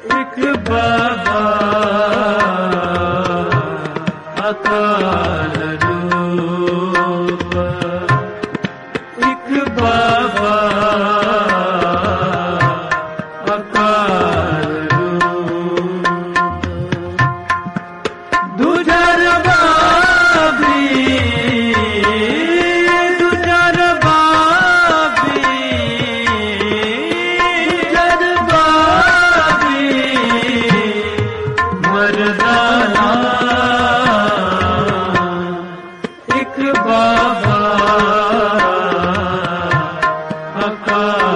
एक बाबा अकाल रूप, एक बाबा अकाल रूप। दुजर बाबी दुजर बाबी दुजर बाबी मर्दाना एक बाबा अकाल